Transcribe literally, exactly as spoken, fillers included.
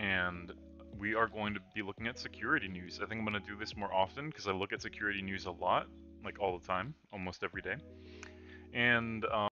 and we are going to be looking at security news. I think I'm going to do this more often because I look at security news a lot, like all the time, almost every day. And um,